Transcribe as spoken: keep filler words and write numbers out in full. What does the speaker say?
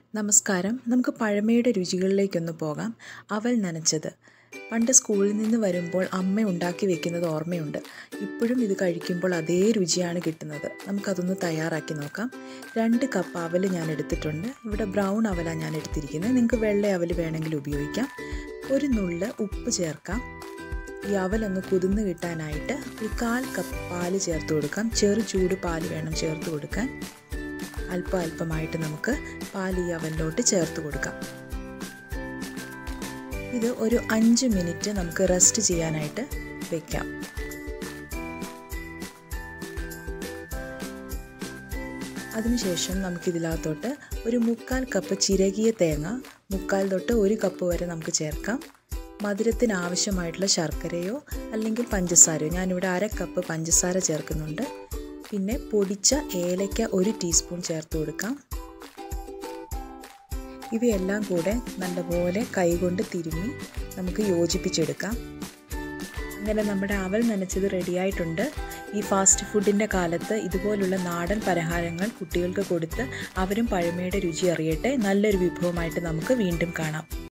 നമസ്കാരം. നമുക്ക് പഴമയുടെ രുചികളിലേക്കൊന്ന് പോകാം. അവൽ നനച്ചത്. പണ്ട് സ്കൂളിൽ നിന്ന് വരുമ്പോൾ അമ്മ ഉണ്ടാക്കി വെക്കുന്നത് ഓർമ്മയുണ്ട്. ഇപ്പോഴും ഇത് കഴിക്കുമ്പോൾ അതേ രുചിയാണ് കിട്ടുന്നത്. നമുക്കതൊന്ന് തയ്യാറാക്കി നോക്കാം. രണ്ട് കപ്പ് അവൽ ഞാൻ എടുത്തിട്ടുണ്ട്. ഇവിടെ ബ്രൗൺ അവലാണ് ഞാൻ എടുത്തിരിക്കുന്നത്. നിങ്ങൾക്ക് വെള്ള അവൽ വേണമെങ്കിൽ ഉപയോഗിക്കാം. ഒരു നുള്ള് ഉപ്പ് ചേർക്കാം. ഈ അവലൊന്ന് കുതിർന്ന് കിട്ടാനായിട്ട് ഒരു കാൽ കപ്പ് പാല് ചേർത്ത് കൊടുക്കാം. ചെറു ചൂട് പാല് വേണം ചേർത്ത് കൊടുക്കാൻ. അല്പം അല്പമായിട്ട് നമുക്ക് പാൽ ഈ അവലിലോട്ട് ചേർത്ത് കൊടുക്കാം. ഇത് ഒരു അഞ്ച് മിനിറ്റ് നമുക്ക് റെസ്റ്റ് ചെയ്യാനായിട്ട് വെക്കാം. അതിനുശേഷം നമുക്കിതിനകത്തോട്ട് ഒരു മുക്കാൽ കപ്പ് ചിരകിയ തേങ്ങ മുക്കാൽ തൊട്ട് ഒരു കപ്പ് വരെ നമുക്ക് ചേർക്കാം. മധുരത്തിന് ആവശ്യമായിട്ടുള്ള ശർക്കരയോ അല്ലെങ്കിൽ പഞ്ചസാരയോ, ഞാനിവിടെ അര കപ്പ് പഞ്ചസാര ചേർക്കുന്നുണ്ട്. പിന്നെ പൊടിച്ച ഏലക്ക ഒരു ടീസ്പൂൺ ചേർത്ത് കൊടുക്കാം. ഇവയെല്ലാം കൂടെ നല്ലപോലെ കൈകൊണ്ട് തിരുമ്മി നമുക്ക് യോജിപ്പിച്ചെടുക്കാം. അങ്ങനെ നമ്മുടെ അവൽ നനച്ചത് റെഡിയായിട്ടുണ്ട്. ഈ ഫാസ്റ്റ് ഫുഡിൻ്റെ കാലത്ത് ഇതുപോലുള്ള നാടൻ പലഹാരങ്ങൾ കുട്ടികൾക്ക് കൊടുത്ത് അവരും പഴമയുടെ രുചി അറിയട്ടെ. നല്ലൊരു വിഭവമായിട്ട് നമുക്ക് വീണ്ടും കാണാം.